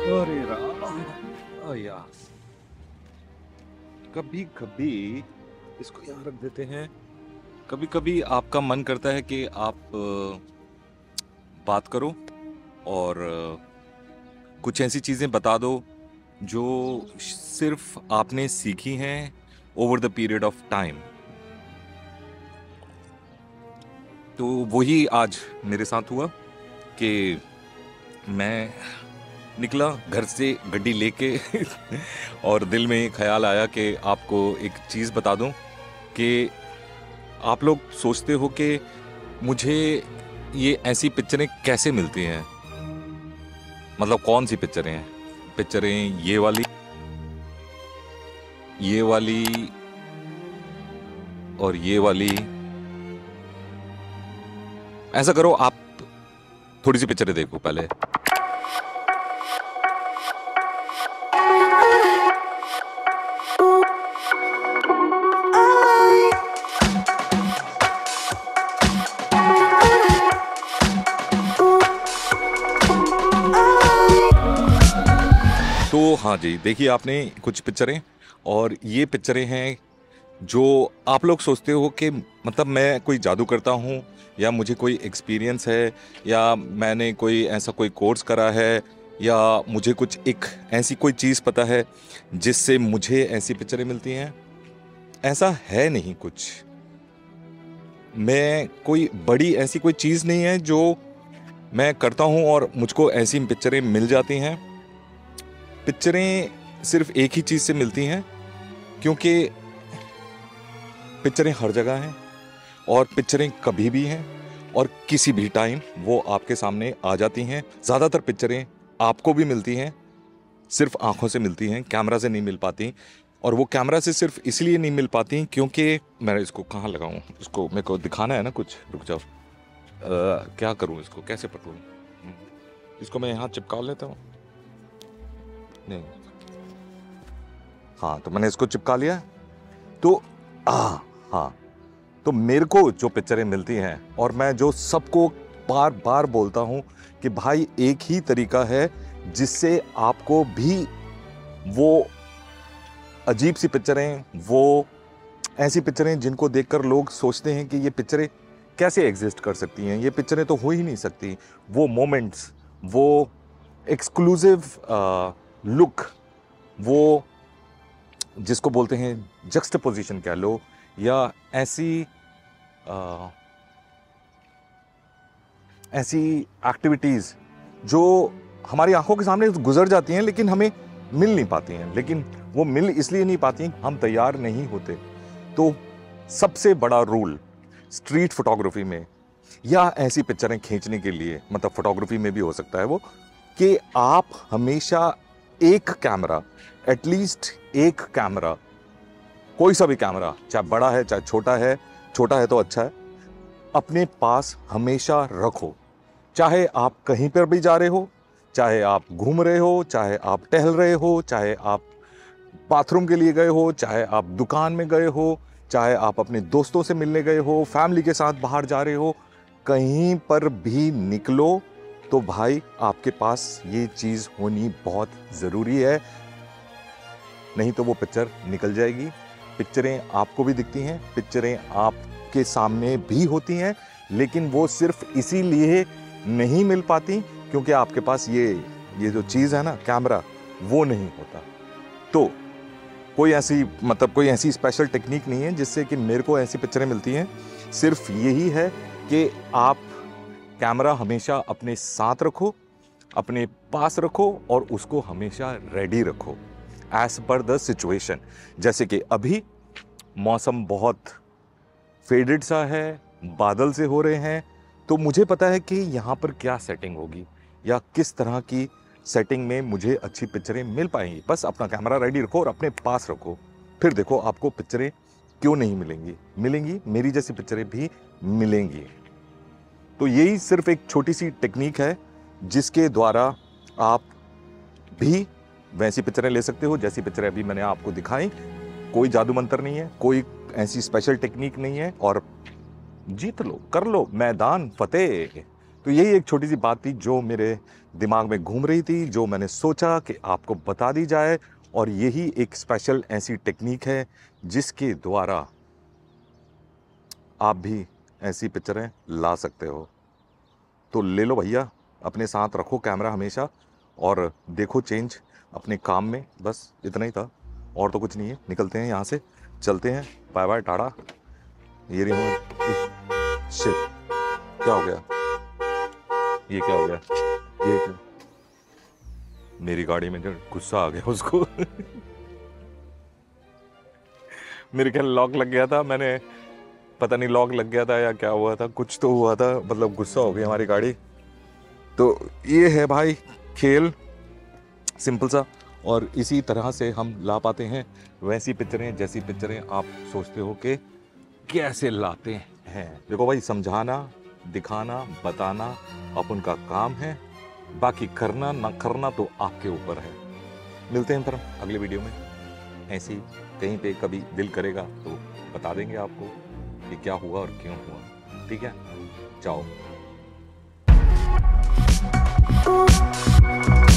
अरे राम। यार, कभी कभी इसको यहाँ रख देते हैं। कभी कभी आपका मन करता है कि आप बात करो और कुछ ऐसी चीजें बता दो जो सिर्फ आपने सीखी हैं over the period of time. तो वही आज मेरे साथ हुआ कि मैं निकला घर से गड्डी लेके और दिल में ख्याल आया कि आपको एक चीज़ बता दूं कि आप लोग सोचते हो कि मुझे ये ऐसी पिक्चरें कैसे मिलती हैं। मतलब कौन सी पिक्चरें हैं? पिक्चरें ये वाली और ये वाली। ऐसा करो, आप थोड़ी सी पिक्चरें देखो पहले। तो हाँ जी, देखिए आपने कुछ पिक्चरें, और ये पिक्चरें हैं जो आप लोग सोचते हो कि मतलब मैं कोई जादू करता हूँ, या मुझे कोई एक्सपीरियंस है, या मैंने कोई ऐसा कोई कोर्स करा है, या मुझे कुछ एक ऐसी कोई चीज़ पता है जिससे मुझे ऐसी पिक्चरें मिलती हैं। ऐसा है नहीं कुछ। मैं कोई बड़ी ऐसी कोई चीज़ नहीं है जो मैं करता हूँ और मुझको ऐसी पिक्चरें मिल जाती हैं। पिक्चरें सिर्फ एक ही चीज़ से मिलती हैं, क्योंकि पिक्चरें हर जगह हैं और पिक्चरें कभी भी हैं और किसी भी टाइम वो आपके सामने आ जाती हैं। ज़्यादातर पिक्चरें आपको भी मिलती हैं, सिर्फ आंखों से मिलती हैं, कैमरा से नहीं मिल पाती। और वो कैमरा से सिर्फ इसलिए नहीं मिल पाती क्योंकि मैं इसको कहाँ लगाऊं, इसको मेरे को दिखाना है ना कुछ। रुक जाओ, क्या करूं, इसको कैसे पकड़ूं? इसको मैं यहाँ चिपका लेता हूँ। नहीं, हाँ, तो मैंने इसको चिपका लिया। तो हाँ, तो मेरे को जो पिक्चरें मिलती हैं, और मैं जो सबको बार बार बोलता हूँ कि भाई एक ही तरीका है जिससे आपको भी वो अजीब सी पिक्चरें, वो ऐसी पिक्चरें जिनको देखकर लोग सोचते हैं कि ये पिक्चरें कैसे एग्जिस्ट कर सकती हैं, ये पिक्चरें तो हो ही नहीं सकती। वो मोमेंट्स, वो एक्सक्लूसिव लुक, वो जिसको बोलते हैं जक्सटापोजिशन कह लो, या ऐसी एक्टिविटीज़ जो हमारी आंखों के सामने गुजर जाती हैं लेकिन हमें मिल नहीं पाती हैं। लेकिन वो मिल इसलिए नहीं पाती, हम तैयार नहीं होते। तो सबसे बड़ा रूल स्ट्रीट फोटोग्राफी में, या ऐसी पिक्चरें खींचने के लिए, मतलब फोटोग्राफी में भी हो सकता है वो, कि आप हमेशा एक कैमरा, एटलीस्ट एक कैमरा, कोई सा भी कैमरा, चाहे बड़ा है चाहे छोटा है, छोटा है तो अच्छा है, अपने पास हमेशा रखो। चाहे आप कहीं पर भी जा रहे हो, चाहे आप घूम रहे हो, चाहे आप टहल रहे हो, चाहे आप बाथरूम के लिए गए हो, चाहे आप दुकान में गए हो, चाहे आप अपने दोस्तों से मिलने गए हो, फैमिली के साथ बाहर जा रहे हो, कहीं पर भी निकलो तो भाई आपके पास ये चीज़ होनी बहुत ज़रूरी है। नहीं तो वो पिक्चर निकल जाएगी। पिक्चरें आपको भी दिखती हैं, पिक्चरें आपके सामने भी होती हैं, लेकिन वो सिर्फ इसीलिए नहीं मिल पाती क्योंकि आपके पास ये जो चीज़ है ना, कैमरा, वो नहीं होता। तो कोई ऐसी स्पेशल टेक्निक नहीं है जिससे कि मेरे को ऐसी पिक्चरें मिलती हैं। सिर्फ यही है कि आप कैमरा हमेशा अपने साथ रखो, अपने पास रखो, और उसको हमेशा रेडी रखो एज पर द सिचुएशन। जैसे कि अभी मौसम बहुत फेडेड सा है, बादल से हो रहे हैं, तो मुझे पता है कि यहाँ पर क्या सेटिंग होगी या किस तरह की सेटिंग में मुझे अच्छी पिक्चरें मिल पाएंगी। बस अपना कैमरा रेडी रखो और अपने पास रखो, फिर देखो आपको पिक्चरें क्यों नहीं मिलेंगी, मेरी जैसी पिक्चरें भी मिलेंगी। तो यही सिर्फ एक छोटी सी टेक्निक है जिसके द्वारा आप भी वैसी पिक्चरें ले सकते हो जैसी पिक्चरें अभी मैंने आपको दिखाई। कोई जादू मंत्र नहीं है, कोई ऐसी स्पेशल टेक्निक नहीं है, और जीत लो, कर लो, मैदान फतेह। तो यही एक छोटी सी बात थी जो मेरे दिमाग में घूम रही थी, जो मैंने सोचा कि आपको बता दी जाए। और यही एक स्पेशल ऐसी टेक्निक है जिसके द्वारा आप भी ऐसी पिक्चरें ला सकते हो। तो ले लो भैया, अपने साथ रखो कैमरा हमेशा और देखो चेंज अपने काम में। बस इतना ही था, और तो कुछ नहीं है। निकलते हैं यहाँ से, चलते हैं। Bye bye, tata. ये शिट, क्या हो गया? ये क्या हो गया? ये क्या? मेरी गाड़ी में जो गुस्सा आ गया उसको मेरे ख्याल लॉक लग गया था, मैंने पता नहीं लॉक लग गया था या क्या हुआ था, कुछ तो हुआ था, मतलब गुस्सा हो गई हमारी गाड़ी। तो ये है भाई खेल, सिंपल सा। और इसी तरह से हम ला पाते हैं वैसी पिक्चरें जैसी पिक्चरें आप सोचते हो कि कैसे लाते हैं। देखो भाई, समझाना, दिखाना, बताना अपन का काम है, बाकी करना ना करना तो आपके ऊपर है। मिलते हैं फिर अगले वीडियो में। ऐसे ही कहीं पे कभी दिल करेगा तो बता देंगे आपको कि क्या हुआ और क्यों हुआ। ठीक है, जाओ।